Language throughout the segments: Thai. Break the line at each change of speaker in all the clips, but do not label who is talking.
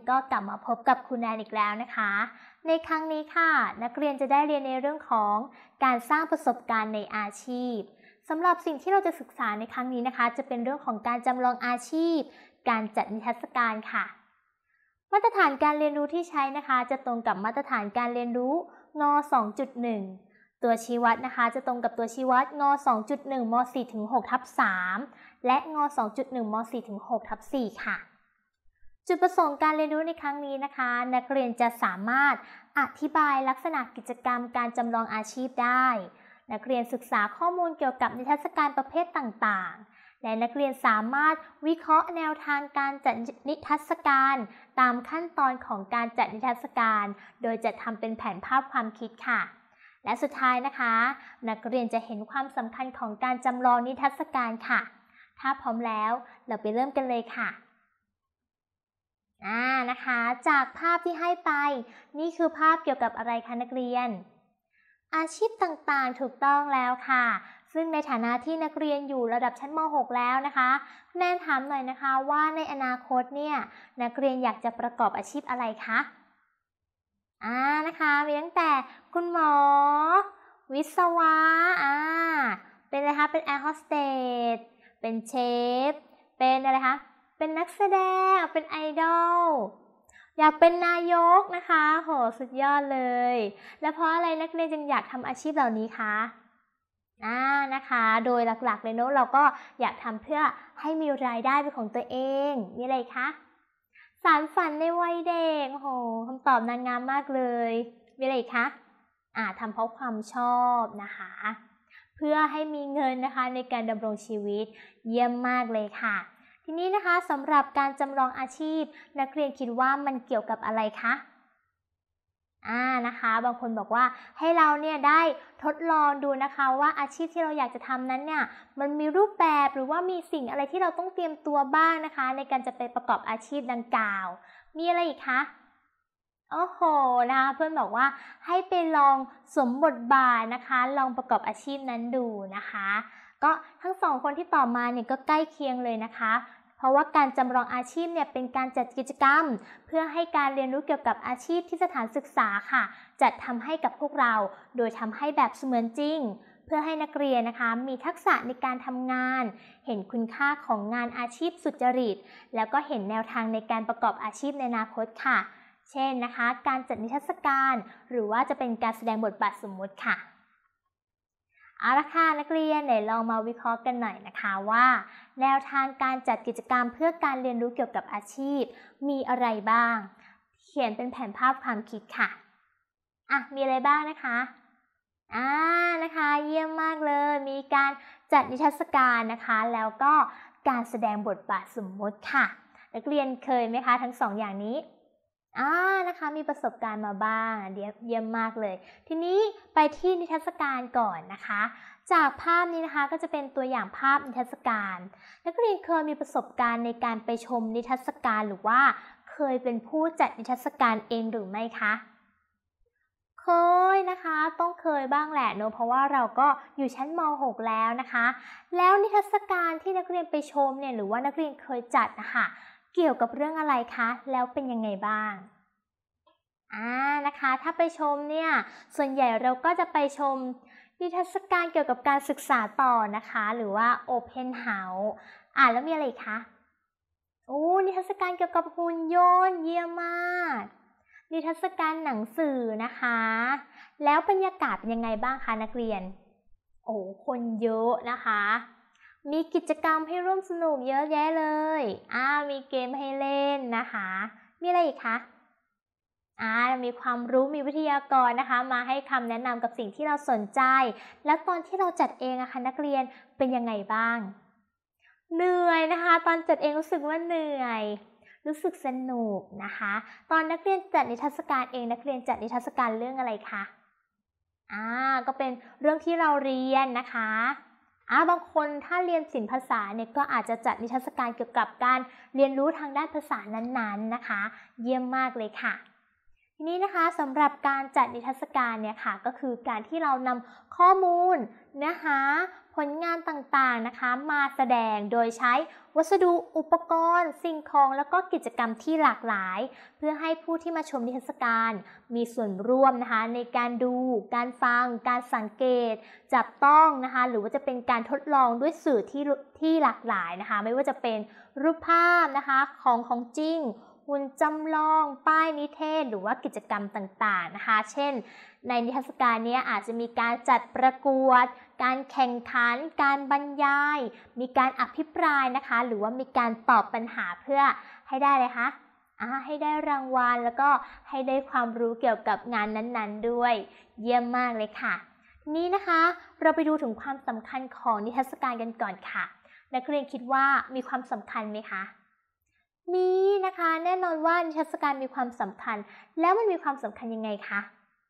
ก็กลับมาพบกับคุณแนนอีกแล้วนะคะในครั้งนี้ค่ะนักเรียนจะได้เรียนในเรื่องของการสร้างประสบการณ์ในอาชีพสำหรับสิ่งที่เราจะศึกษาในครั้งนี้นะคะจะเป็นเรื่องของการจำลองอาชีพการจัดนิทรรศการค่ะมาตรฐานการเรียนรู้ที่ใช้นะคะจะตรงกับมาตรฐานการเรียนรู้ง2.1 ตัวชี้วัดนะคะจะตรงกับตัวชี้วัดง2.1 ม4-6/3 และง2.1 ม4-6/4 ค่ะจุดประสงค์การเรียนรู้ในครั้งนี้นะคะนักเรียนจะสามารถอธิบายลักษณะกิจกรรมการจำลองอาชีพได้นักเรียนศึกษาข้อมูลเกี่ยวกับนิทรรศการประเภทต่างๆและนักเรียนสามารถวิเคราะห์แนวทางการจัดนิทรรศการตามขั้นตอนของการจัดนิทรรศการโดยจะทำเป็นแผนภาพความคิดค่ะและสุดท้ายนะคะนักเรียนจะเห็นความสำคัญของการจำลองนิทรรศการค่ะถ้าพร้อมแล้วเราไปเริ่มกันเลยค่ะนะคะจากภาพที่ให้ไปนี่คือภาพเกี่ยวกับอะไรคะนักเรียนอาชีพต่างๆถูกต้องแล้วค่ะซึ่งในฐานะที่นักเรียนอยู่ระดับชั้นม.6 แล้วนะคะแนนถามหน่อยนะคะว่าในอนาคตเนี่ยนักเรียนอยากจะประกอบอาชีพอะไรคะนะคะมีตั้งแต่คุณหมอวิศวะเป็นอะไรคะเป็นแอร์โฮสเตสเป็นเชฟเป็นอะไรคะเป็นนักแสดงเป็นไอดอลอยากเป็นนายกนะคะโหสุดยอดเลยแล้วเพราะอะไรนักเรียนจึงอยากทำอาชีพเหล่านี้คะนะคะโดยหลักๆเลยเนอะเราก็อยากทำเพื่อให้มีรายได้เป็นของตัวเองมีอะไรคะสานฝันในวัยเด็กโหคำตอบนางงามมากเลยมีอะไรคะทำเพราะความชอบนะคะเพื่อให้มีเงินนะคะในการดำรงชีวิตเยี่ยมมากเลยค่ะทีนี้นะคะสำหรับการจำลองอาชีพนักเรียนคิดว่ามันเกี่ยวกับอะไรคะนะคะบางคนบอกว่าให้เราเนี่ยได้ทดลองดูนะคะว่าอาชีพที่เราอยากจะทำนั้นเนี่ยมันมีรูปแบบหรือว่ามีสิ่งอะไรที่เราต้องเตรียมตัวบ้างนะคะในการจะไปประกอบอาชีพดังกล่าวมีอะไรอีกคะโอ้โหนะคะเพื่อนบอกว่าให้ไปลองสวมบทบาทนะคะลองประกอบอาชีพนั้นดูนะคะก็ทั้งสองคนที่ตอบมาเนี่ยก็ใกล้เคียงเลยนะคะเพราะว่าการจำลองอาชีพเนี่ยเป็นการจัดกิจกรรมเพื่อให้การเรียนรู้เกี่ยวกับอาชีพที่สถานศึกษาค่ะจัดทำให้กับพวกเราโดยทำให้แบบเสมือนจริงเพื่อให้นักเรียนนะคะมีทักษะในการทำงานเห็นคุณค่าของงานอาชีพสุจริตแล้วก็เห็นแนวทางในการประกอบอาชีพในอนาคตค่ะเช่นนะคะการจัดนิทรรศการหรือว่าจะเป็นการแสดงบทบาทสมมุติค่ะเอาละค่ะนักเรียนไหนลองมาวิเคราะห์กันหน่อยนะคะว่าแนวทางการจัดกิจกรรมเพื่อการเรียนรู้เกี่ยวกับอาชีพมีอะไรบ้างเขียนเป็นแผนภาพความคิดค่ะมีอะไรบ้างนะคะนะคะเยี่ยมมากเลยมีการจัดนิทรรศการนะคะแล้วก็การแสดงบทบาทสมมติค่ะนักเรียนเคยไหมคะทั้งสองอย่างนี้นะคะมีประสบการณ์มาบ้างเยี่ยมมากเลยทีนี้ไปที่นิทรรศการก่อนนะคะจากภาพนี้นะคะก็จะเป็นตัวอย่างภาพนิทรรศการนักเรียนเคยมีประสบการณ์ในการไปชมนิทรรศการหรือว่าเคยเป็นผู้จัดนิทรรศการเองหรือไม่คะเคยนะคะต้องเคยบ้างแหละเนอะเพราะว่าเราก็อยู่ชั้นม.6 แล้วนะคะแล้วนิทรรศการที่นักเรียนไปชมเนี่ยหรือว่านักเรียนเคยจัดนะคะเกี่ยวกับเรื่องอะไรคะแล้วเป็นยังไงบ้างนะคะถ้าไปชมเนี่ยส่วนใหญ่เราก็จะไปชมนิทรรศการเกี่ยวกับการศึกษาต่อนะคะหรือว่า Open House แล้วมีอะไรอีกคะนิทรรศการเกี่ยวกับหุ่นยนต์เยี่ยมมากนิทรรศการหนังสือนะคะแล้วบรรยากาศเป็นยังไงบ้างคะนักเรียนคนเยอะนะคะมีกิจกรรมให้ร่วมสนุกเยอะแยะเลยมีเกมให้เล่นนะคะมีอะไรอีกคะมีความรู้มีวิทยากรนะคะมาให้คำแนะนำกับสิ่งที่เราสนใจแล้วตอนที่เราจัดเองอะคะนักเรียนเป็นยังไงบ้างเหนื่อยนะคะตอนจัดเองรู้สึกว่าเหนื่อยรู้สึกสนุกนะคะตอนนักเรียนจัดนิทรรศการเองนักเรียนจัดนิทรรศการเรื่องอะไรคะก็เป็นเรื่องที่เราเรียนนะคะบางคนถ้าเรียนศิลปภาษาเนี่ยก็อาจจะจัดนิทรรศการเกี่ยวกับการเรียนรู้ทางด้านภาษานั้นๆนะคะเยี่ยมมากเลยค่ะทีนี้นะคะสำหรับการจัดนิทรรศการเนี่ยค่ะก็คือการที่เรานำข้อมูลเนื้อหาผลงานต่างๆนะคะมาแสดงโดยใช้วัสดุอุปกรณ์สิ่งของแล้วก็กิจกรรมที่หลากหลายเพื่อให้ผู้ที่มาชมนิทรรศการมีส่วนร่วมนะคะในการดูการฟังการสังเกตจับต้องนะคะหรือว่าจะเป็นการทดลองด้วยสื่อที่หลากหลายนะคะไม่ว่าจะเป็นรูปภาพนะคะของจริงหุ่นจำลองป้ายนิเทศหรือว่ากิจกรรมต่างๆนะคะเช่นในนิทรรศการนี้อาจจะมีการจัดประกวดการแข่งขันการบรรยายมีการอภิปรายนะคะหรือว่ามีการตอบปัญหาเพื่อให้ได้เลยคะให้ได้รางวัลแล้วก็ให้ได้ความรู้เกี่ยวกับงานนั้นๆด้วยเยี่ยมมากเลยค่ะทีนี้นะคะเราไปดูถึงความสำคัญของนิทรรศการกันก่อนค่ะนักเรียนคิดว่ามีความสำคัญไหมคะมีนะคะแน่นอนว่านิทรรศการมีความสำคัญแล้วมันมีความสำคัญยังไงคะ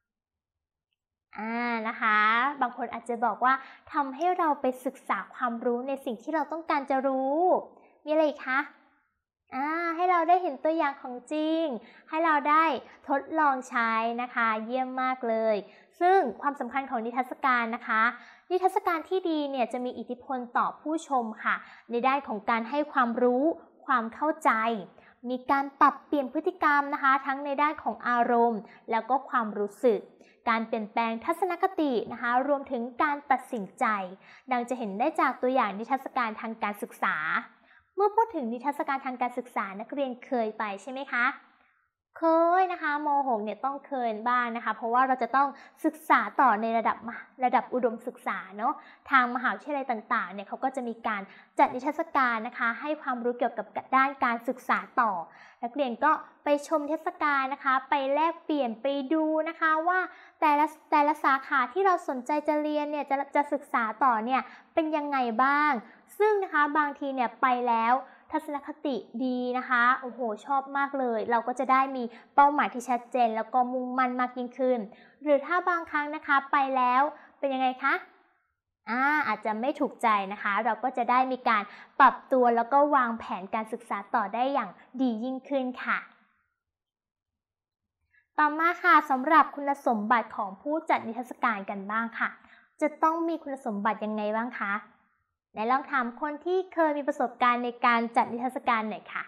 นะคะบางคนอาจจะบอกว่าทำให้เราไปศึกษาความรู้ในสิ่งที่เราต้องการจะรู้มีอะไรอีกคะให้เราได้เห็นตัวอย่างของจริงให้เราได้ทดลองใช้นะคะเยี่ยมมากเลยซึ่งความสำคัญของนิทรรศการนะคะนิทรรศการที่ดีเนี่ยจะมีอิทธิพลต่อผู้ชมค่ะในด้านของการให้ความรู้ความเข้าใจมีการปรับเปลี่ยนพฤติกรรมนะคะทั้งในด้านของอารมณ์แล้วก็ความรู้สึกการเปลี่ยนแปลงทัศนคตินะคะรวมถึงการตัดสินใจดังจะเห็นได้จากตัวอย่างนิทรรศการทางการศึกษาเมื่อพูดถึงนิทรรศการทางการศึกษานักเรียนเคยไปใช่ไหมคะเคยนะคะม.6 เนี่ยต้องเคยบ้างนะคะเพราะว่าเราจะต้องศึกษาต่อในระดับอุดมศึกษาเนาะทางมหาวิทยาลัยต่างๆเนี่ยเขาก็จะมีการจัดนิทรรศการนะคะให้ความรู้เกี่ยวกับด้านการศึกษาต่อนักเรียนก็ไปชมเทศกาลนะคะไปแลกเปลี่ยนไปดูนะคะว่าแต่ละสาขาที่เราสนใจจะเรียนเนี่ยจะศึกษาต่อเนี่ยเป็นยังไงบ้างซึ่งนะคะบางทีเนี่ยไปแล้วทัศนคติดีนะคะโอ้โหชอบมากเลยเราก็จะได้มีเป้าหมายที่ชัดเจนแล้วก็มุ่งมั่นมากยิ่งขึ้นหรือถ้าบางครั้งนะคะไปแล้วเป็นยังไงคะอาจจะไม่ถูกใจนะคะเราก็จะได้มีการปรับตัวแล้วก็วางแผนการศึกษาต่อได้อย่างดียิ่งขึ้นค่ะต่อมาค่ะสำหรับคุณสมบัติของผู้จัดนิทรรศการกันบ้างค่ะจะต้องมีคุณสมบัติยังไงบ้างคะไหนลองถามคนที่เคยมีประสบการณ์ในการจัดนิทรรศการหน่อยค่ะ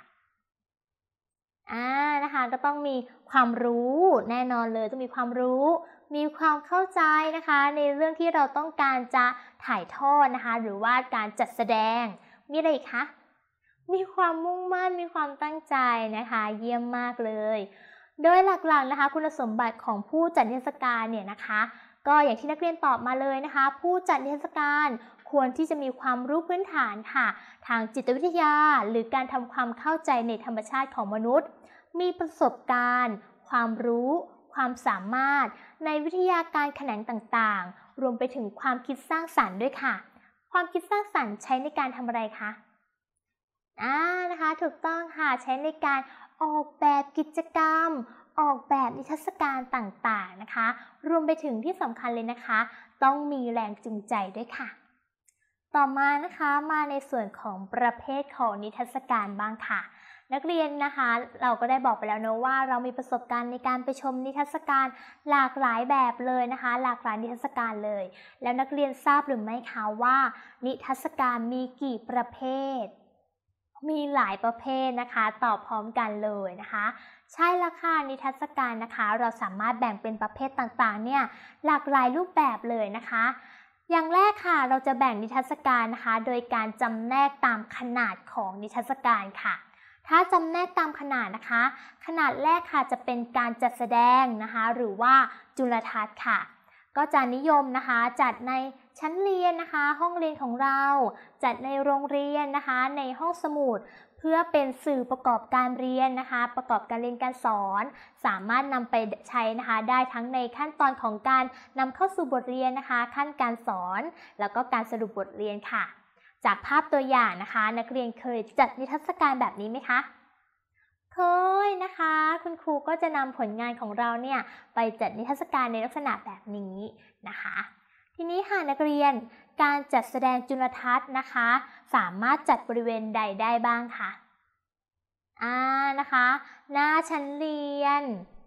นะคะก็ต้องมีความรู้แน่นอนเลยต้องมีความรู้มีความเข้าใจนะคะในเรื่องที่เราต้องการจะถ่ายทอดนะคะหรือว่าการจัดแสดงมีอะไรอีกคะมีความมุ่งมั่นมีความตั้งใจนะคะเยี่ยมมากเลยโดยหลักๆนะคะคุณสมบัติของผู้จัดนิทรรศการเนี่ยนะคะก็อย่างที่นักเรียนตอบมาเลยนะคะผู้จัดนิทรรศการควรที่จะมีความรู้พื้นฐานค่ะทางจิตวิทยาหรือการทำความเข้าใจในธรรมชาติของมนุษย์มีประสบการณ์ความรู้ความสามารถในวิทยาการแขนงต่างๆรวมไปถึงความคิดสร้างสรรค์ด้วยค่ะความคิดสร้างสรรค์ใช้ในการทำอะไรคะนะคะถูกต้องค่ะใช้ในการออกแบบกิจกรรมออกแบบนิทรรศการต่างๆนะคะรวมไปถึงที่สำคัญเลยนะคะต้องมีแรงจูงใจด้วยค่ะต่อมานะคะมาในส่วนของประเภทของนิทรรศการบ้างค่ะนักเรียนนะคะเราก็ได้บอกไปแล้วเนอะว่าเรามีประสบการณ์ในการไปชมนิทรรศการหลากหลายแบบเลยนะคะหลากหลายนิทรรศการเลยแล้วนักเรียนทราบหรือไม่คะว่านิทรรศการมีกี่ประเภทมีหลายประเภทนะคะตอบพร้อมกันเลยนะคะใช่ละค่ะนิทรรศการนะคะเราสามารถแบ่งเป็นประเภทต่างๆเนี่ยหลากหลายรูปแบบเลยนะคะอย่างแรกค่ะเราจะแบ่งนิทรรศการนะคะโดยการจำแนกตามขนาดของนิทรรศการค่ะถ้าจำแนกตามขนาดนะคะขนาดแรกค่ะจะเป็นการจัดแสดงนะคะหรือว่าจุลทรรศน์ค่ะก็จะนิยมนะคะจัดในชั้นเรียนนะคะห้องเรียนของเราจัดในโรงเรียนนะคะในห้องสมุดเพื่อเป็นสื่อประกอบการเรียนนะคะประกอบการเรียนการสอนสามารถนำไปใช้นะคะได้ทั้งในขั้นตอนของการนำเข้าสู่บทเรียนนะคะขั้นการสอนแล้วก็การสรุปบทเรียนค่ะจากภาพตัวอย่างนะคะนักเรียนเคยจัดนิทรรศการแบบนี้ไหมคะเคยนะคะคุณครูก็จะนำผลงานของเราเนี่ยไปจัดนิทรรศการในลักษณะแบบนี้นะคะทีนี้ค่ะนักเรียนการจัดแสดงจุลทรรศน์นะคะสามารถจัดบริเวณใดได้บ้างคะนะคะหน้าชั้นเรียน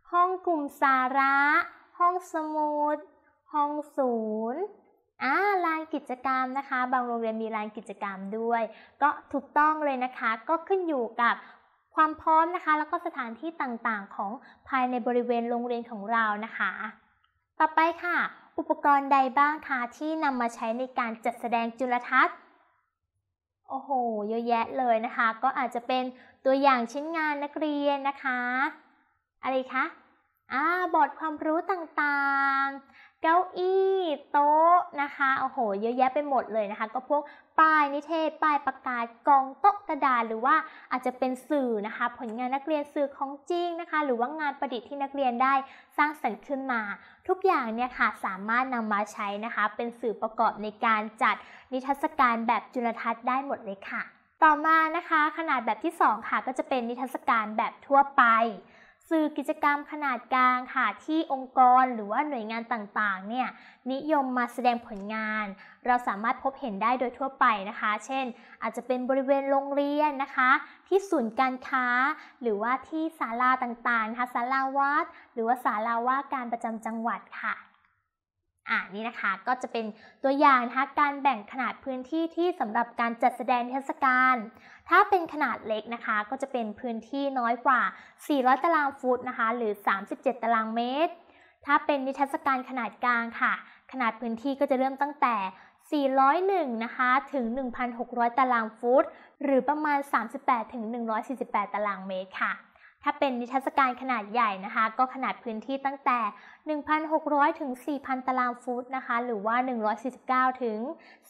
ห้องกลุ่มสาระห้องสมุดห้องศูนย์ลานกิจกรรมนะคะบางโรงเรียนมีลานกิจกรรมด้วยก็ถูกต้องเลยนะคะก็ขึ้นอยู่กับความพร้อมนะคะแล้วก็สถานที่ต่างๆของภายในบริเวณโรงเรียนของเรานะคะต่อไปค่ะอุปกรณ์ใดบ้างคะที่นำมาใช้ในการจัดแสดงจุลทรรศน์โอ้โหเยอะแยะเลยนะคะก็อาจจะเป็นตัวอย่างชิ้นงานนักเรียนนะคะอะไรคะบอร์ดความรู้ต่างๆเก้าอี้โต๊ะนะคะโอ้โหเยอะแยะไปหมดเลยนะคะก็พวกป้ายนิเทศป้ายประกาศกล่องโต๊ะกระดาษหรือว่าอาจจะเป็นสื่อนะคะผลงานนักเรียนสื่อของจริงนะคะหรือว่างานประดิษฐ์ที่นักเรียนได้สร้างสรรค์ขึ้นมาทุกอย่างเนี่ยค่ะสามารถนำมาใช้นะคะเป็นสื่อประกอบในการจัดนิทรรศการแบบจุลทรรศน์ได้หมดเลยค่ะต่อมานะคะขนาดแบบที่2ค่ะก็จะเป็นนิทรรศการแบบทั่วไปสื่อกิจกรรมขนาดกลางค่ะที่องค์กรหรือว่าหน่วยงานต่างๆเนี่ยนิยมมาแสดงผลงานเราสามารถพบเห็นได้โดยทั่วไปนะคะเช่นอาจจะเป็นบริเวณโรงเรียนนะคะที่ศูนย์การค้าหรือว่าที่ศาลาต่างๆนะคะศาลาวัดหรือว่าศาลาว่าการประจำจังหวัดค่ะนี่นะคะก็จะเป็นตัวอย่างนะคะการแบ่งขนาดพื้นที่ที่สำหรับการจัดแสดงนิทรรศการถ้าเป็นขนาดเล็กนะคะก็จะเป็นพื้นที่น้อยกว่า400ตารางฟุตนะคะหรือ37ตารางเมตรถ้าเป็นนิทรรศการขนาดกลางค่ะขนาดพื้นที่ก็จะเริ่มตั้งแต่401นะคะถึง 1,600 ตารางฟุตหรือประมาณ38ถึง148ตารางเมตรค่ะถ้าเป็นนิทรรศการขนาดใหญ่นะคะก็ขนาดพื้นที่ตั้งแต่ 1,600 ถึง 4,000 ตารางฟุตนะคะหรือว่า149ถึง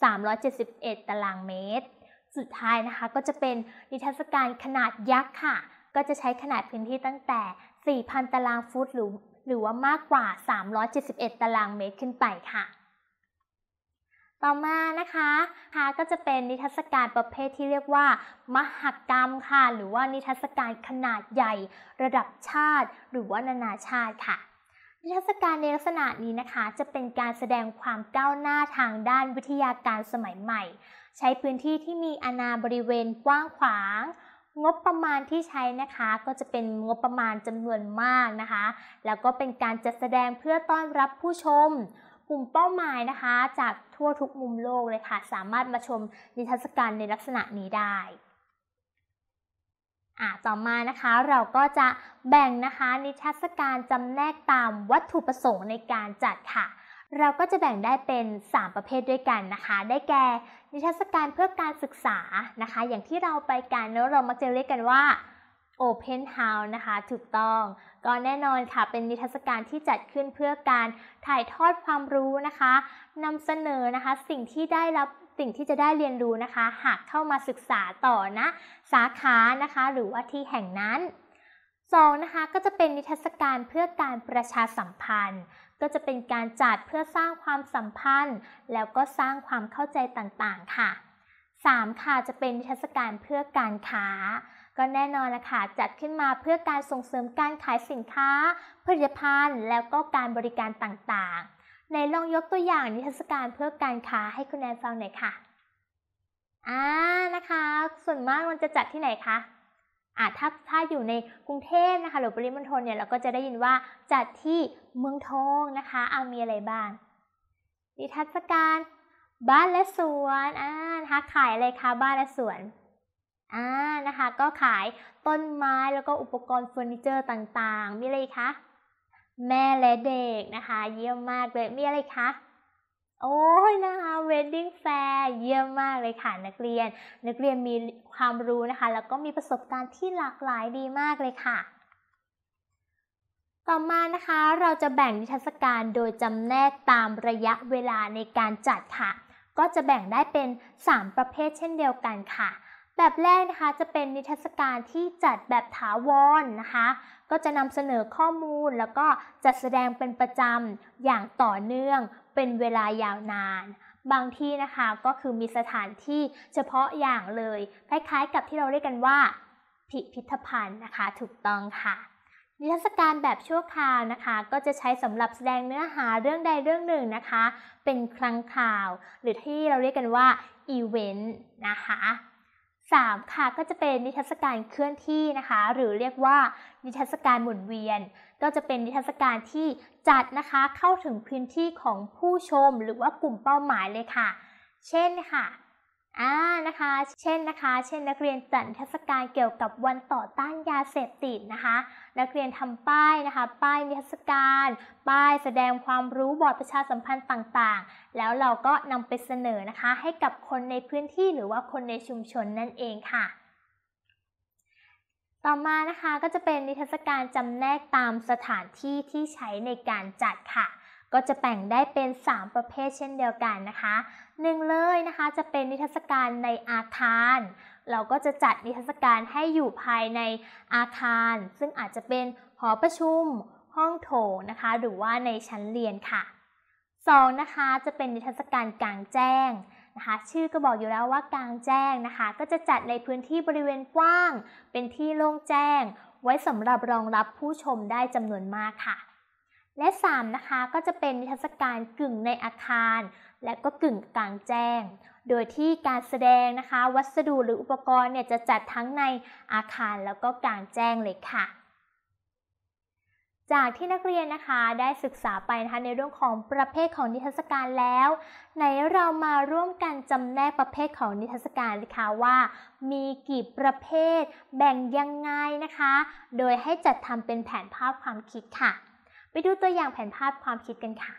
371ตารางเมตรสุดท้ายนะคะก็จะเป็นนิทรรศการขนาดยักษ์ค่ะก็จะใช้ขนาดพื้นที่ตั้งแต่ 4,000 ตารางฟุตหรือว่ามากกว่า371ตารางเมตรขึ้นไปค่ะต่อมานะคะก็จะเป็นนิทรรศการประเภทที่เรียกว่ามหกรรมค่ะหรือว่านิทรรศการขนาดใหญ่ระดับชาติหรือว่านานาชาติค่ะนิทรรศการในลักษณะนี้นะคะจะเป็นการแสดงความก้าวหน้าทางด้านวิทยาการสมัยใหม่ใช้พื้นที่ที่มีอาณาบริเวณกว้างขวางงบประมาณที่ใช้นะคะก็จะเป็นงบประมาณจำนวนมากนะคะแล้วก็เป็นการจัดแสดงเพื่อต้อนรับผู้ชมกลุ่มเป้าหมายนะคะจากทั่วทุกมุมโลกเลยค่ะสามารถมาชมนิทรรศการในลักษณะนี้ได้ต่อมานะคะเราก็จะแบ่งนะคะนิทรรศการจำแนกตามวัตถุประสงค์ในการจัดค่ะเราก็จะแบ่งได้เป็น3ประเภทด้วยกันนะคะได้แก่นิทรรศการเพื่อการศึกษานะคะอย่างที่เราไปกันแล้วเรามักจะเรียกกันว่า Open House นะคะถูกต้องก็แน่นอนค่ะเป็นนิทรรศการที่จัดขึ้นเพื่อการถ่ายทอดความรู้นะคะนำเสนอนะคะสิ่งที่จะได้เรียนรู้นะคะหากเข้ามาศึกษาต่อนะสาขานะคะหรือว่าที่แห่งนั้น2นะคะก็จะเป็นนิทรรศการเพื่อการประชาสัมพันธ์ก็จะเป็นการจัดเพื่อสร้างความสัมพันธ์แล้วก็สร้างความเข้าใจต่างๆค่ะ3ค่ะจะเป็นนิทรรศการเพื่อการค้าก็แน่นอนนะคะจัดขึ้นมาเพื่อการส่งเสริมการขายสินค้าผลิตภัณฑ์แล้วก็การบริการต่างๆในลองยกตัวอย่างนิทรรศการเพื่อการค้าให้คุณแนนฟังหน่อยค่ะนะคะส่วนมากมันจะจัดที่ไหนคะถ้าอยู่ในกรุงเทพนะคะหรือปริมณฑลเนี่ยเราก็จะได้ยินว่าจัดที่เมืองทองนะคะมีอะไรบ้างนิทรรศการบ้านและสวนนะคะขายอะไรคะบ้านและสวนนะคะก็ขายต้นไม้แล้วก็อุปกรณ์เฟอร์นิเจอร์ต่างๆมีอะไรคะแม่และเด็กนะคะเยี่ยมมากเลยมีอะไรคะโอ้ยนะคะเวดดิ้งแฟร์เยี่ยมมากเลยค่ะนักเรียนมีความรู้นะคะแล้วก็มีประสบการณ์ที่หลากหลายดีมากเลยค่ะต่อมานะคะเราจะแบ่งนิทรรศการโดยจำแนกตามระยะเวลาในการจัดค่ะก็จะแบ่งได้เป็น3ประเภทเช่นเดียวกันค่ะแบบแรกนะคะจะเป็นนิทรรศการที่จัดแบบถาวรนะคะก็จะนำเสนอข้อมูลแล้วก็จัดแสดงเป็นประจำอย่างต่อเนื่องเป็นเวลายาวนานบางที่นะคะก็คือมีสถานที่เฉพาะอย่างเลยคล้ายๆกับที่เราเรียกกันว่าพิพิธภัณฑ์นะคะถูกต้องค่ะนิทรรศการแบบชั่วคราวนะคะก็จะใช้สำหรับแสดงเนื้อหาเรื่องใดเรื่องหนึ่งนะคะเป็นครั้งคราวหรือที่เราเรียกกันว่าอีเวนต์นะคะ 3ค่ะก็จะเป็นนิทรรศการเคลื่อนที่นะคะหรือเรียกว่านิทรรศการหมุนเวียนก็จะเป็นนิทรรศการที่จัดนะคะเข้าถึงพื้นที่ของผู้ชมหรือว่ากลุ่มเป้าหมายเลยค่ะเช่นค่ะเช่นนักเรียนจัดนิทรรศการเกี่ยวกับวันต่อต้านยาเสพติดนะคะนักเรียนทำป้ายนะคะป้ายนิทรรศการป้ายแสดงความรู้บอร์ดประชาสัมพันธ์ต่างๆแล้วเราก็นำไปเสนอนะคะให้กับคนในพื้นที่หรือว่าคนในชุมชนนั่นเองค่ะต่อมานะคะก็จะเป็นนิทรรศการจำแนกตามสถานที่ที่ใช้ในการจัดค่ะก็จะแบ่งได้เป็น3ประเภทเช่นเดียวกันนะคะ1เลยนะคะจะเป็นนิทรรศการในอาคารเราก็จะจัดนิทรรศการให้อยู่ภายในอาคารซึ่งอาจจะเป็นหอประชุมห้องโถงนะคะหรือว่าในชั้นเรียนค่ะ2นะคะจะเป็นนิทรรศการกลางแจ้งนะคะชื่อก็บอกอยู่แล้วว่ากลางแจ้งนะคะก็จะจัดในพื้นที่บริเวณกว้างเป็นที่โล่งแจ้งไว้สำหรับรองรับผู้ชมได้จำนวนมากค่ะและ3นะคะก็จะเป็นนิทรรศการกึ่งในอาคารและก็กึ่งกลางแจ้งโดยที่การแสดงนะคะวัสดุหรืออุปกรณ์เนี่ยจะจัดทั้งในอาคารแล้วก็กลางแจ้งเลยค่ะจากที่นักเรียนนะคะได้ศึกษาไปนะคะในเรื่องของประเภทของนิทรรศการแล้วไหนเรามาร่วมกันจำแนกประเภทของนิทรรศการนะคะว่ามีกี่ประเภทแบ่งยังไงนะคะโดยให้จัดทำเป็นแผนภาพความคิดค่ะไปดูตัวอย่างแผนภาพความคิดกันค่ะ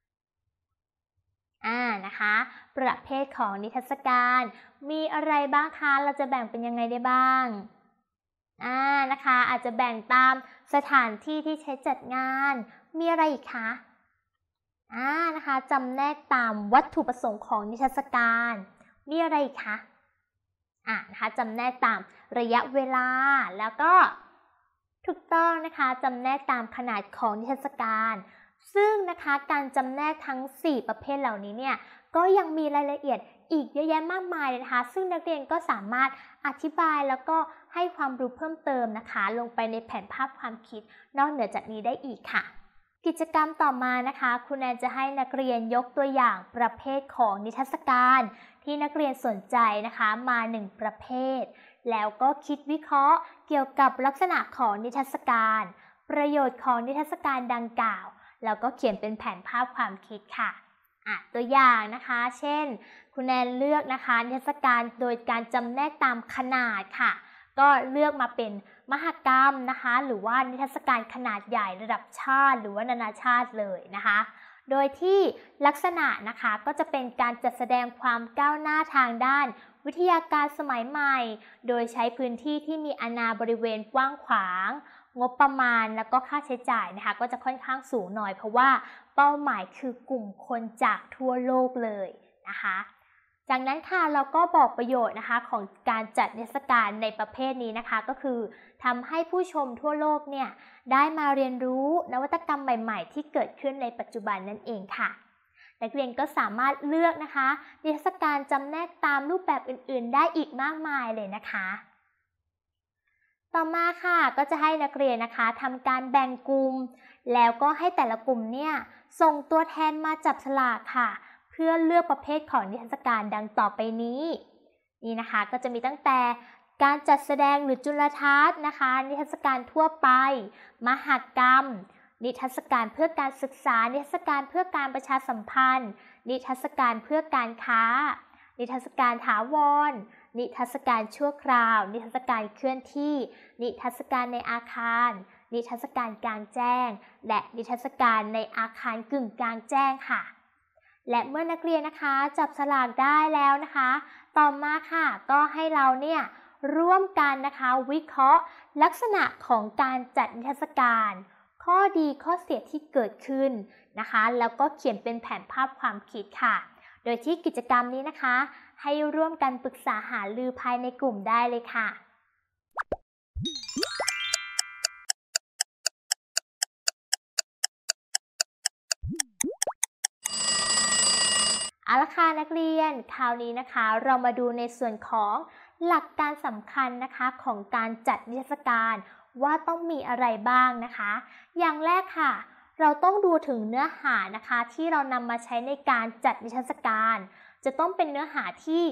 นะคะประเภทของนิทรรศการมีอะไรบ้างคะเราจะแบ่งเป็นยังไงได้บ้างนะคะอาจจะแบ่งตามสถานที่ที่ใช้จัดงานมีอะไรอีกคะนะคะจำแนกตามวัตถุประสงค์ของนิทรรศการมีอะไรอีกคะนะคะจำแนกตามระยะเวลาแล้วก็ถูกต้องนะคะจำแนกตามขนาดของนิทรรศการซึ่งนะคะการจำแนกทั้ง4ประเภทเหล่านี้เนี่ยก็ยังมีรายละเอียดอีกเยอะแยะมากมายเลยนะคะซึ่งนักเรียนก็สามารถอธิบายแล้วก็ให้ความรู้เพิ่มเติมนะคะลงไปในแผนภาพความคิดนอกเหนือจากนี้ได้อีกค่ะกิจกรรมต่อมานะคะคุณแนนจะให้นักเรียนยกตัวอย่างประเภทของนิทรรศการที่นักเรียนสนใจนะคะมา1ประเภทแล้วก็คิดวิเคราะห์เกี่ยวกับลักษณะของนิทรรศการประโยชน์ของนิทรรศการดังกล่าวแล้วก็เขียนเป็นแผนภาพความคิดค่ะตัวอย่างนะคะเช่นคุณแนนเลือกนะคะนิทรรศการโดยการจำแนกตามขนาดค่ะก็เลือกมาเป็นมหกรรมนะคะหรือว่านิทรรศการขนาดใหญ่ระดับชาติหรือว่านานาชาติเลยนะคะโดยที่ลักษณะนะคะก็จะเป็นการจัดแสดงความก้าวหน้าทางด้านวิทยาการสมัยใหม่โดยใช้พื้นที่ที่มีอาณาบริเวณกว้างขวางงบประมาณแล้วก็ค่าใช้จ่ายนะคะก็จะค่อนข้างสูงหน่อยเพราะว่าเป้าหมายคือกลุ่มคนจากทั่วโลกเลยนะคะจากนั้นค่ะเราก็บอกประโยชน์นะคะของการจัดนิทรรศการในประเภทนี้นะคะก็คือทำให้ผู้ชมทั่วโลกเนี่ยได้มาเรียนรู้นวัตกรรมใหม่ๆที่เกิดขึ้นในปัจจุบันนั่นเองค่ะนักเรียนก็สามารถเลือกนะคะนิทรรศการจำแนกตามรูปแบบอื่นๆได้อีกมากมายเลยนะคะต่อมาค่ะก็จะให้นักเรียนนะคะทำการแบ่งกลุ่มแล้วก็ให้แต่ละกลุ่มเนี่ยส่งตัวแทนมาจับฉลากค่ะเพื่อเลือกประเภทของนิทรรศการดังต่อไปนี้นี่นะคะก็จะมีตั้งแต่การจัดแสดงหรือจุลทรรศน์นะคะนิทรรศการทั่วไปมหกรรมนิทรรศการเพื่อการศึกษานิทรรศการเพื่อการประชาสัมพันธ์นิทรรศการเพื่อการค้านิทรรศการถาวรนิทรรศการชั่วคราวนิทรรศการเคลื่อนที่นิทรรศการในอาคารนิทรรศการกลางแจ้งและนิทรรศการในอาคารกึ่งกลางแจ้งค่ะและเมื่อนักเรียนนะคะจับฉลากได้แล้วนะคะต่อมาค่ะก็ให้เราเนี่ยร่วมกันนะคะวิเคราะห์ลักษณะของการจัดนิทรรศการข้อดีข้อเสียที่เกิดขึ้นนะคะแล้วก็เขียนเป็นแผนภาพความคิดค่ะโดยที่กิจกรรมนี้นะคะให้ร่วมกันปรึกษาหารือภายในกลุ่มได้เลยค่ะเอาละค่ะนักเรียนคราวนี้นะคะเรามาดูในส่วนของหลักการสำคัญนะคะของการจัดนิทรรศการว่าต้องมีอะไรบ้างนะคะอย่างแรกค่ะเราต้องดูถึงเนื้อหานะคะที่เรานำมาใช้ในการจัดนิทรรศการจะต้องเป็นเนื้อหาที่ต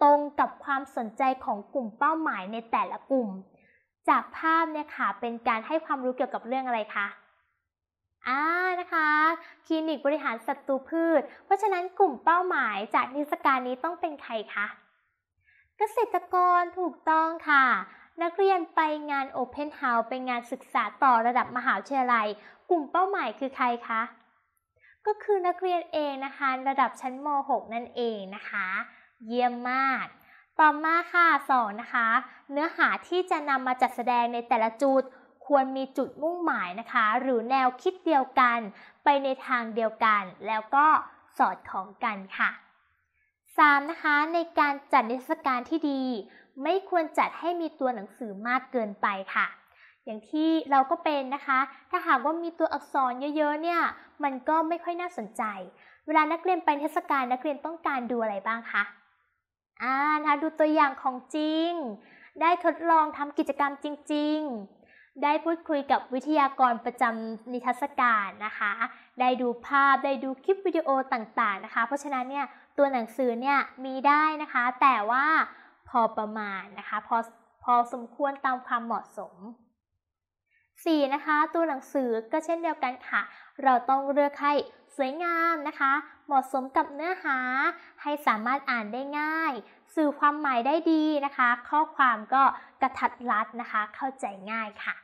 ตรงกับความสนใจของกลุ่มเป้าหมายในแต่ละกลุ่มจากภาพเนี่ยค่ะเป็นการให้ความรู้เกี่ยวกับเรื่องอะไรคะนะคะคลินิกบริหารศัตรูพืชเพราะฉะนั้นกลุ่มเป้าหมายจากนิทรรศการนี้ต้องเป็นใครคะเกษตรกรถูกต้องค่ะนักเรียนไปงาน Open House เป็นงานศึกษาต่อระดับมหาวิทยาลัยกลุ่มเป้าหมายคือใครคะก็คือนักเรียนเองนะคะระดับชั้นม .6 นั่นเองนะคะเยี่ยมมากต่อมาค่ะ2นะคะเนื้อหาที่จะนำมาจัดแสดงในแต่ละจุดควรมีจุดมุ่งหมายนะคะหรือแนวคิดเดียวกันไปในทางเดียวกันแล้วก็สอดคล้องกันค่ะ3นะคะในการจัดนิทรรศการที่ดีไม่ควรจัดให้มีตัวหนังสือมากเกินไปค่ะอย่างที่เราก็เป็นนะคะถ้าหากว่ามีตัวอักษรเยอะๆเนี่ยมันก็ไม่ค่อยน่าสนใจเวลานักเรียนไปนิทรรศการนักเรียนต้องการดูอะไรบ้างคะนะคะดูตัวอย่างของจริงได้ทดลองทำกิจกรรมจริงๆได้พูดคุยกับวิทยากรประจำนิทรรศการนะคะได้ดูภาพได้ดูคลิปวิดีโอต่างๆนะคะเพราะฉะนั้นเนี่ยตัวหนังสือเนี่ยมีได้นะคะแต่ว่าพอประมาณนะคะพอสมควรตามความเหมาะสม4นะคะตัวหนังสือก็เช่นเดียวกันค่ะเราต้องเลือกให้สวยงามนะคะเหมาะสมกับเนื้อหาให้สามารถอ่านได้ง่ายสื่อความหมายได้ดีนะคะข้อความก็กระทัดรัดนะคะเข้าใจง่ายค่ะ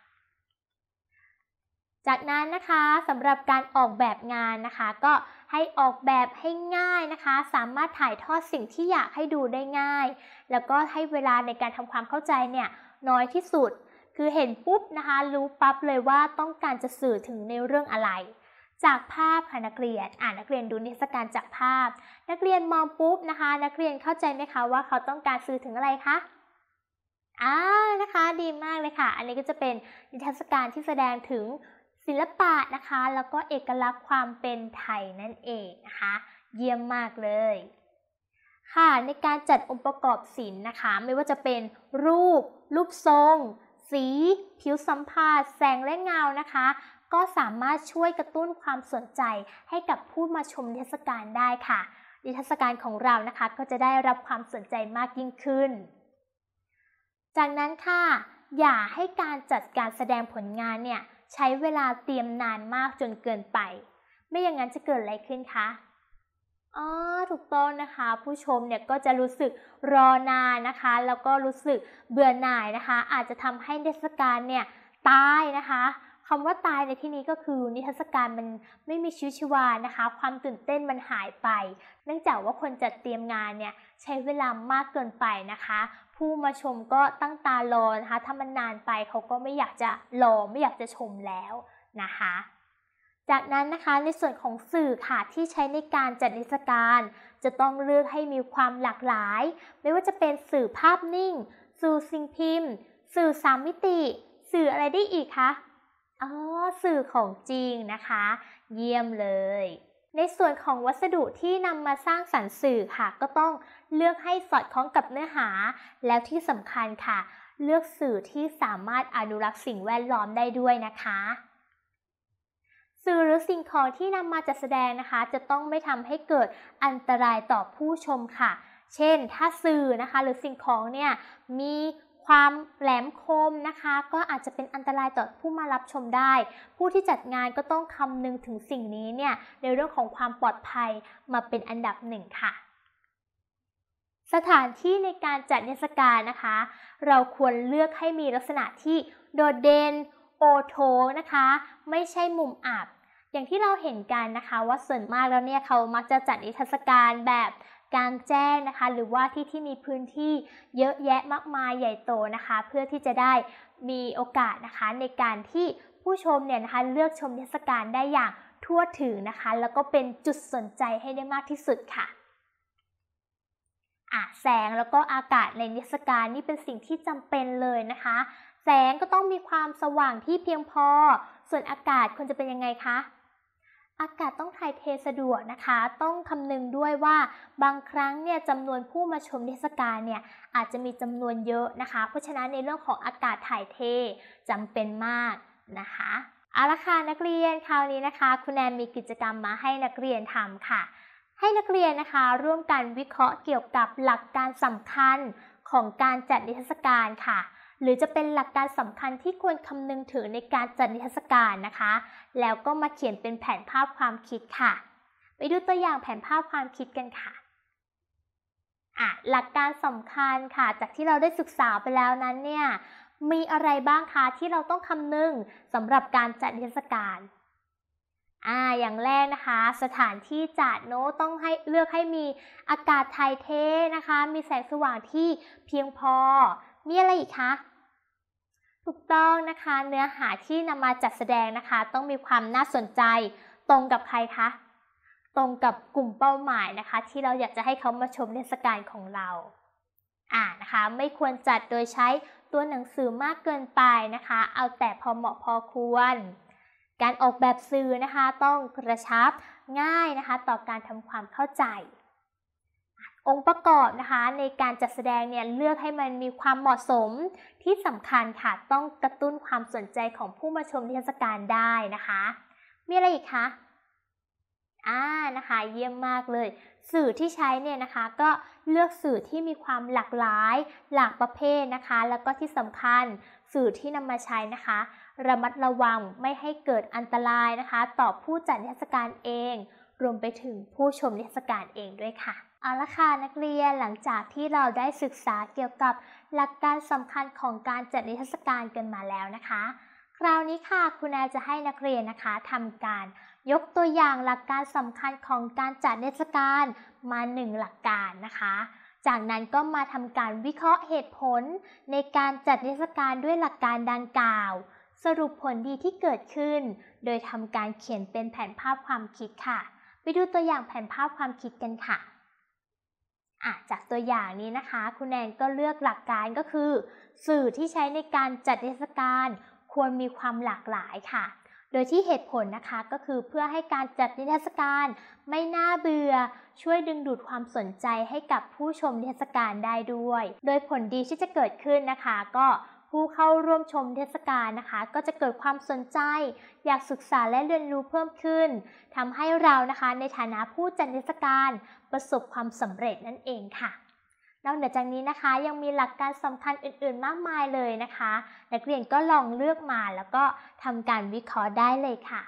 จากนั้นนะคะสำหรับการออกแบบงานนะคะก็ให้ออกแบบให้ง่ายนะคะสามารถถ่ายทอดสิ่งที่อยากให้ดูได้ง่ายแล้วก็ให้เวลาในการทำความเข้าใจเนี่ยน้อยที่สุดคือเห็นปุ๊บนะคะรู้ปั๊บเลยว่าต้องการจะสื่อถึงในเรื่องอะไรจากภาพค่ะนักเรียนนักเรียนดูนิทรรศการจากภาพนักเรียนมองปุ๊บนะคะนักเรียนเข้าใจไหมคะว่าเขาต้องการสื่อถึงอะไรคะนะคะดีมากเลยค่ะอันนี้ก็จะเป็นนิทรรศการที่แสดงถึงศิลปะนะคะแล้วก็เอกลักษณ์ความเป็นไทยนั่นเองนะคะเยี่ยมมากเลยค่ะในการจัดองค์ประกอบศิลป์นะคะไม่ว่าจะเป็นรูปทรงสีผิวสัมผัสแสงและเงานะคะก็สามารถช่วยกระตุ้นความสนใจให้กับผู้มาชมนิทรรศการได้ค่ะนิทรรศการของเรานะคะก็จะได้รับความสนใจมากยิ่งขึ้นจากนั้นค่ะอย่าให้การจัดการแสดงผลงานเนี่ยใช้เวลาเตรียมนานมากจนเกินไปไม่อย่างนั้นจะเกิดอะไรขึ้นคะถูกต้องนะคะผู้ชมเนี่ยก็จะรู้สึกรอนานนะคะแล้วก็รู้สึกเบื่อหน่ายนะคะอาจจะทำให้นิทรรศการเนี่ยตายนะคะคำว่าตายในที่นี้ก็คือนิทรรศการมันไม่มีชีวิตชีวานะคะความตื่นเต้นมันหายไปเนื่องจากว่าคนจัดเตรียมงานเนี่ยใช้เวลามากเกินไปนะคะผู้มาชมก็ตั้งตารอนะคะถ้ามันนานไปเขาก็ไม่อยากจะรอไม่อยากจะชมแล้วนะคะจากนั้นนะคะในส่วนของสื่อค่ะที่ใช้ในการจัดนิทรรศการจะต้องเลือกให้มีความหลากหลายไม่ว่าจะเป็นสื่อภาพนิ่งสื่อสิ่งพิมพ์สื่อ3มิติสื่ออะไรได้อีกคะสื่อของจริงนะคะเยี่ยมเลยในส่วนของวัสดุที่นำมาสร้างสรรค์สื่อค่ะก็ต้องเลือกให้สอดคล้องกับเนื้อหาแล้วที่สำคัญค่ะเลือกสื่อที่สามารถอนุรักษ์สิ่งแวดล้อมได้ด้วยนะคะสื่อหรือสิ่งของที่นำมาจัดแสดงนะคะจะต้องไม่ทำให้เกิดอันตรายต่อผู้ชมค่ะเช่นถ้าสื่อนะคะหรือสิ่งของเนี่ยมีความแหลมคมนะคะก็อาจจะเป็นอันตรายต่อผู้มารับชมได้ผู้ที่จัดงานก็ต้องคำนึงถึงสิ่งนี้เนี่ยในเรื่องของความปลอดภัยมาเป็นอันดับหนึ่งค่ะสถานที่ในการจัดนิทรรศการนะคะเราควรเลือกให้มีลักษณะที่โดดเด่นโอโถงนะคะไม่ใช่มุมอับอย่างที่เราเห็นกันนะคะว่าส่วนมากแล้วเนี่ยเขามักจะจัดนิทรรศการแบบกลางแจ้งนะคะหรือว่าที่มีพื้นที่เยอะแยะมากมายใหญ่โตนะคะเพื่อที่จะได้มีโอกาสนะคะในการที่ผู้ชมเนี่ยนะคะเลือกชมนิทรรศการได้อย่างทั่วถึงนะคะแล้วก็เป็นจุดสนใจให้ได้มากที่สุดค่ะแสงแล้วก็อากาศในนิทรรศการนี่เป็นสิ่งที่จำเป็นเลยนะคะแสงก็ต้องมีความสว่างที่เพียงพอส่วนอากาศควรจะเป็นยังไงคะอากาศต้องถ่ายเทสะดวกนะคะต้องคำนึงด้วยว่าบางครั้งเนี่ยจำนวนผู้มาชมนิทรรศการเนี่ยอาจจะมีจำนวนเยอะนะคะเพราะฉะนั้นในเรื่องของอากาศถ่ายเทจำเป็นมากนะคะเอาละค่ะนักเรียนคราวนี้นะคะคุณแนนมีกิจกรรมมาให้นักเรียนทำค่ะให้นักเรียนนะคะร่วมกันวิเคราะห์เกี่ยวกับหลักการสำคัญของการจัดนิทรรศการค่ะหรือจะเป็นหลักการสำคัญที่ควรคำนึงถึงในการจัดนิทรรศการนะคะแล้วก็มาเขียนเป็นแผนภาพความคิดค่ะไปดูตัวอย่างแผนภาพความคิดกันค่ะหลักการสำคัญค่ะจากที่เราได้ศึกษาไปแล้วนั้นเนี่ยมีอะไรบ้างคะที่เราต้องคำนึงสำหรับการจัดนิทรรศการอย่างแรกนะคะสถานที่จัดต้องให้เลือกให้มีอากาศถ่ายเทนะคะมีแสงสว่างที่เพียงพอมีอะไรอีกคะถูกต้องนะคะเนื้อหาที่นำมาจัดแสดงนะคะต้องมีความน่าสนใจตรงกับใครคะตรงกับกลุ่มเป้าหมายนะคะที่เราอยากจะให้เขามาชมเทศกาลของเรานะคะไม่ควรจัดโดยใช้ตัวหนังสือมากเกินไปนะคะเอาแต่พอเหมาะพอควรการออกแบบสื่อนะคะต้องกระชับง่ายนะคะต่อการทำความเข้าใจองค์ประกอบนะคะในการจัดแสดงเนี่ยเลือกให้มันมีความเหมาะสมที่สำคัญค่ะต้องกระตุ้นความสนใจของผู้มาชมเทศกาลได้นะคะมีอะไรอีกคะนะคะเยี่ยมมากเลยสื่อที่ใช้เนี่ยนะคะก็เลือกสื่อที่มีความหลากหลายหลากประเภทนะคะแล้วก็ที่สำคัญสื่อที่นำมาใช้นะคะระมัดระวังไม่ให้เกิดอันตรายนะคะต่อผู้จัดนิทรรศการเองรวมไปถึงผู้ชมนิทรรศการเองด้วยค่ะเอาละค่ะนักเรียนหลังจากที่เราได้ศึกษาเกี่ยวกับหลักการสำคัญของการจัดนิทรรศการกันมาแล้วนะคะคราวนี้ค่ะคุณอาจะให้นักเรียนนะคะทำการยกตัวอย่างหลักการสำคัญของการจัดนิทรรศการมา1หลักการนะคะจากนั้นก็มาทำการวิเคราะห์เหตุผลในการจัดนิทรรศการด้วยหลักการดังกล่าวสรุปผลดีที่เกิดขึ้นโดยทำการเขียนเป็นแผนภาพความคิดค่ะไปดูตัวอย่างแผนภาพความคิดกันค่ะจากตัวอย่างนี้นะคะคุณแนนก็เลือกหลักการก็คือสื่อที่ใช้ในการจัดนิทรรศการควรมีความหลากหลายค่ะโดยที่เหตุผลนะคะก็คือเพื่อให้การจัดนิทรรศการไม่น่าเบื่อช่วยดึงดูดความสนใจให้กับผู้ชมนิทรรศการได้ด้วยโดยผลดีที่จะเกิดขึ้นนะคะก็ผู้เข้าร่วมชมเทศกาลนะคะก็จะเกิดความสนใจอยากศึกษาและเรียนรู้เพิ่มขึ้นทำให้เรานะคะในฐานะผู้จัดเทศกาลประสบความสำเร็จนั่นเองค่ะนอกจากนี้นะคะยังมีหลักการสำคัญอื่นๆมากมายเลยนะคะนักเรียนก็ลองเลือกมาแล้วก็ทำการวิเคราะห์ได้เลยค่ะ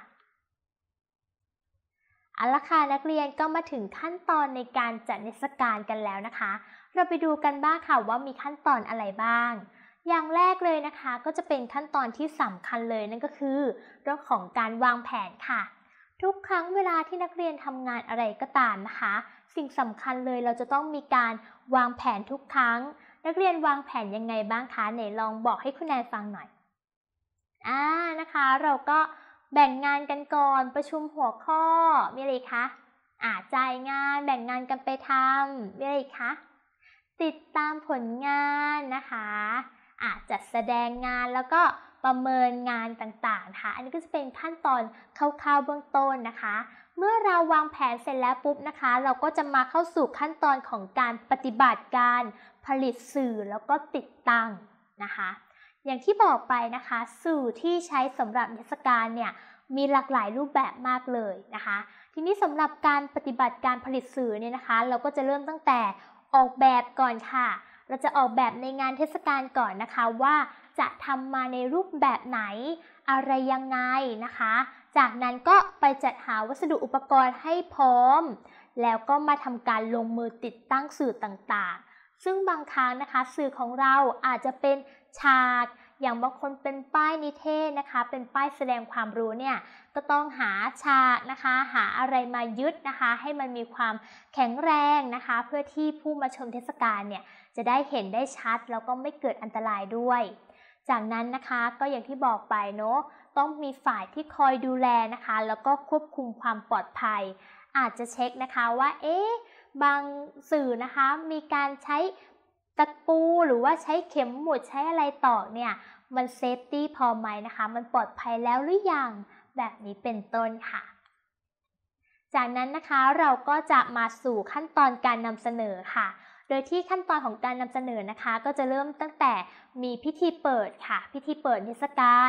เอาละค่ะนักเรียนก็มาถึงขั้นตอนในการจัดนิทรรศการกันแล้วนะคะเราไปดูกันบ้างค่ะว่ามีขั้นตอนอะไรบ้างอย่างแรกเลยนะคะก็จะเป็นขั้นตอนที่สำคัญเลยนั่นก็คือเรื่องของการวางแผนค่ะทุกครั้งเวลาที่นักเรียนทำงานอะไรก็ตามนะคะสิ่งสำคัญเลยเราจะต้องมีการวางแผนทุกครั้งนักเรียนวางแผนยังไงบ้างคะไหนลองบอกให้คุณแนนฟังหน่อยนะคะเราก็แบ่งงานกันก่อนประชุมหัวข้อมีอะไรคะจ่ายงานแบ่งงานกันไปทำมีอะไรคะติดตามผลงานนะคะจัดแสดงงานแล้วก็ประเมินงานต่างๆนะคะอันนี้ก็จะเป็นขั้นตอนคร่าวๆเบื้องต้นนะคะเมื่อเราวางแผนเสร็จแล้วปุ๊บนะคะเราก็จะมาเข้าสู่ขั้นตอนของการปฏิบัติการผลิตสื่อแล้วก็ติดตั้งนะคะอย่างที่บอกไปนะคะสื่อที่ใช้สำหรับนิทรรศการเนี่ยมีหลากหลายรูปแบบมากเลยนะคะทีนี้สำหรับการปฏิบัติการผลิตสื่อเนี่ยนะคะเราก็จะเริ่มตั้งแต่ออกแบบก่อนค่ะเราจะออกแบบในงานเทศกาลก่อนนะคะว่าจะทำมาในรูปแบบไหนอะไรยังไงนะคะจากนั้นก็ไปจัดหาวัสดุอุปกรณ์ให้พร้อมแล้วก็มาทำการลงมือติดตั้งสื่อต่างๆซึ่งบางครั้งนะคะสื่อของเราอาจจะเป็นฉากอย่างบางคนเป็นป้ายนิเทศนะคะเป็นป้ายแสดงความรู้เนี่ยก็ต้องหาฉากนะคะหาอะไรมายึดนะคะให้มันมีความแข็งแรงนะคะเพื่อที่ผู้มาชมเทศกาลเนี่ยจะได้เห็นได้ชัดแล้วก็ไม่เกิดอันตรายด้วยจากนั้นนะคะก็อย่างที่บอกไปเนาะต้องมีฝ่ายที่คอยดูแลนะคะแล้วก็ควบคุมความปลอดภัยอาจจะเช็คนะคะว่าบางสื่อนะคะมีการใช้ตะปูหรือว่าใช้เข็มหมุดใช้อะไรตอกเนี่ยมันเซฟตี้พอไหมนะคะมันปลอดภัยแล้วหรือยังแบบนี้เป็นต้นค่ะจากนั้นนะคะเราก็จะมาสู่ขั้นตอนการนำเสนอค่ะโดยที่ขั้นตอนของการนำเสนอนะคะก็จะเริ่มตั้งแต่มีพิธีเปิดค่ะพิธีเปิดเทศกาล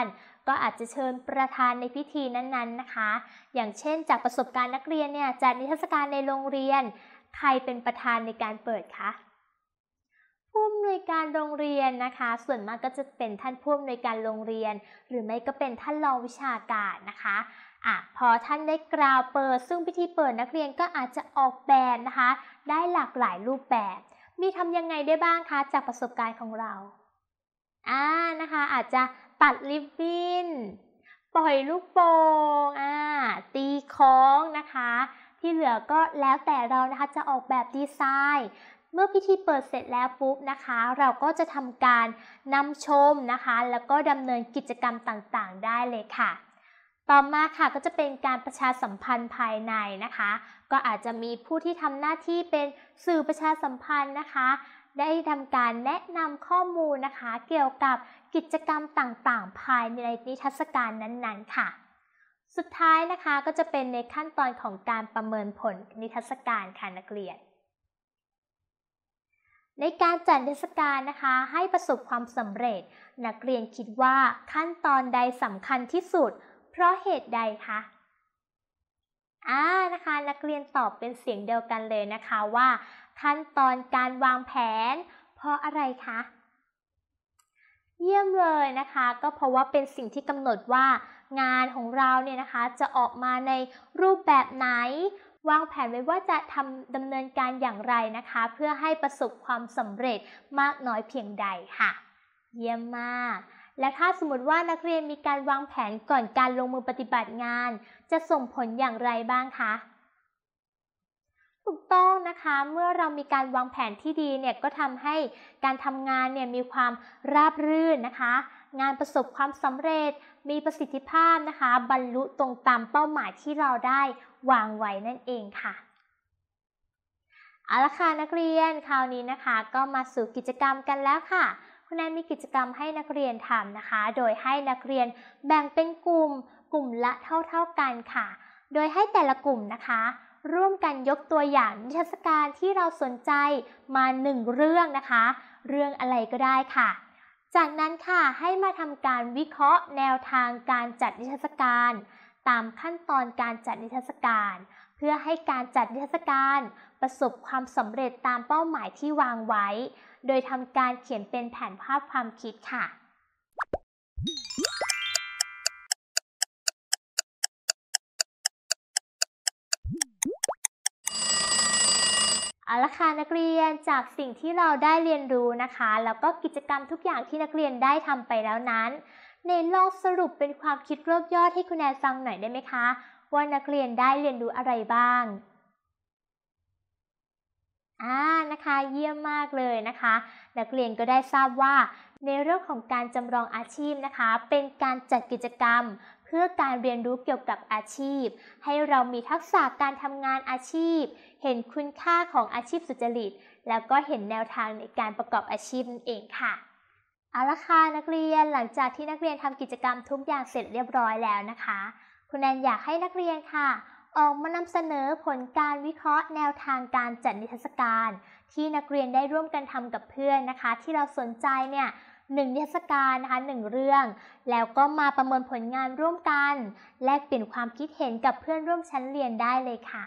ก็อาจจะเชิญประธานในพิธีนั้นๆนะคะอย่างเช่นจากประสบการณ์นักเรียนเนี่ยจัดนิทรรศการในโรงเรียนใครเป็นประธานในการเปิดคะผู้อำนวยการโรงเรียนนะคะส่วนมากก็จะเป็นท่านผู้อำนวยการโรงเรียนหรือไม่ก็เป็นท่านรองวิชาการนะคะพอท่านได้กล่าวเปิดซึ่งพิธีเปิดนักเรียนก็อาจจะออกแบบนะคะได้หลากหลายรูปแบบมีทำยังไงได้บ้างคะจากประสบการณ์ของเรานะคะอาจจะตัดริบบิ้นปล่อยลูกโป่งตีโค้งนะคะที่เหลือก็แล้วแต่เรานะคะจะออกแบบดีไซน์เมื่อพิธีเปิดเสร็จแล้วปุ๊บนะคะเราก็จะทำการนำชมนะคะแล้วก็ดำเนินกิจกรรมต่างๆได้เลยค่ะต่อมาค่ะก็จะเป็นการประชาสัมพันธ์ภายในนะคะก็อาจจะมีผู้ที่ทำหน้าที่เป็นสื่อประชาสัมพันธ์นะคะได้ทำการแนะนำข้อมูลนะคะเกี่ยวกับกิจกรรมต่างๆภายในนิทรรศการนั้นๆค่ะสุดท้ายนะคะก็จะเป็นในขั้นตอนของการประเมินผลนิทรรศการค่ะนักเรียนในการจัดนิทรรศการนะคะให้ประสบความสำเร็จนักเรียนคิดว่าขั้นตอนใดสำคัญที่สุดเพราะเหตุใดคะนะคะนักเรียนตอบเป็นเสียงเดียวกันเลยนะคะว่าขั้นตอนการวางแผนเพราะอะไรคะเยี่ยมเลยนะคะก็เพราะว่าเป็นสิ่งที่กำหนดว่างานของเราเนี่ยนะคะจะออกมาในรูปแบบไหนวางแผนไว้ว่าจะดำเนินการอย่างไรนะคะเพื่อให้ประสบความสำเร็จมากน้อยเพียงใดค่ะเยี่ยมมากและถ้าสมมติว่านักเรียนมีการวางแผนก่อนการลงมือปฏิบัติงานจะส่งผลอย่างไรบ้างคะถูกต้องนะคะเมื่อเรามีการวางแผนที่ดีเนี่ยก็ทำให้การทำงานเนี่ยมีความราบรื่นนะคะงานประสบความสำเร็จมีประสิทธิภาพนะคะบรรลุตรงตามเป้าหมายที่เราได้วางไว้นั่นเองค่ะเอาละค่ะนักเรียนคราวนี้นะคะก็มาสู่กิจกรรมกันแล้วค่ะคุณแนนมีกิจกรรมให้นักเรียนทำนะคะโดยให้นักเรียนแบ่งเป็นกลุ่มละเท่ากันค่ะโดยให้แต่ละกลุ่มนะคะร่วมกันยกตัวอย่างนิทรรศการที่เราสนใจมา1เรื่องนะคะเรื่องอะไรก็ได้ค่ะจากนั้นค่ะให้มาทำการวิเคราะห์แนวทางการจัดนิทรรศการตามขั้นตอนการจัดนิทรรศการเพื่อให้การจัดนิทรรศการประสบความสำเร็จตามเป้าหมายที่วางไว้โดยทำการเขียนเป็นแผนภาพความคิดค่ะเอาละค่ะนักเรียนจากสิ่งที่เราได้เรียนรู้นะคะแล้วก็กิจกรรมทุกอย่างที่นักเรียนได้ทำไปแล้วนั้นเนนลองสรุปเป็นความคิดรวบยอดให้คุณแนนฟังหน่อยได้ไหมคะว่านักเรียนได้เรียนรู้อะไรบ้างนะคะเยี่ยมมากเลยนะคะนักเรียนก็ได้ทราบว่าในเรื่องของการจำลองอาชีพนะคะเป็นการจัดกิจกรรมเพื่อการเรียนรู้เกี่ยวกับอาชีพให้เรามีทักษะการทำงานอาชีพเห็นคุณค่าของอาชีพสุจริตแล้วก็เห็นแนวทางในการประกอบอาชีพนั่นเองค่ะเอาละค่ะนักเรียนหลังจากที่นักเรียนทำกิจกรรมทุกอย่างเสร็จเรียบร้อยแล้วนะคะคุณแนนอยากให้นักเรียนค่ะออกมานำเสนอผลการวิเคราะห์แนวทางการจัดนิทรรศการที่นักเรียนได้ร่วมกันทำกับเพื่อนนะคะที่เราสนใจเนี่ย1นิทรรศการนะคะ1เรื่องแล้วก็มาประเมินผลงานร่วมกันแลกเปลี่ยนความคิดเห็นกับเพื่อนร่วมชั้นเรียนได้เลยค่ะ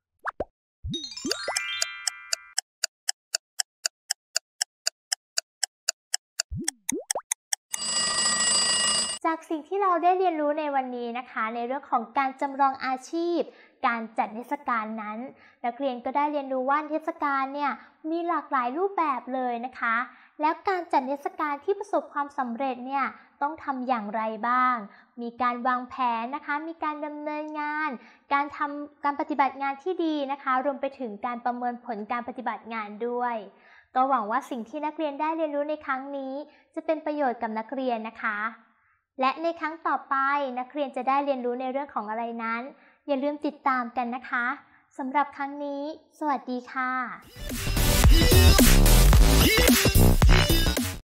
จากสิ่งที่เราได้เรียนรู้ในวันนี้นะคะในเรื่องของการจำลองอาชีพการจัดนิทรรศการนั้นนักเรียนก็ได้เรียนรู้ว่านิทรรศการเนี่ยมีหลากหลายรูปแบบเลยนะคะแล้วการจัดนิทรรศการที่ประสบความสำเร็จเนี่ยต้องทำอย่างไรบ้างมีการวางแผนนะคะมีการดำเนินงานการปฏิบัติงานที่ดีนะคะรวมไปถึงการประเมินผลการปฏิบัติงานด้วยก็หวังว่าสิ่งที่นักเรียนได้เรียนรู้ในครั้งนี้จะเป็นประโยชน์กับนักเรียนนะคะและในครั้งต่อไปนักเรียนจะได้เรียนรู้ในเรื่องของอะไรนั้นอย่าลืมติดตามกันนะคะสำหรับครั้งนี้สวัสดีค่ะ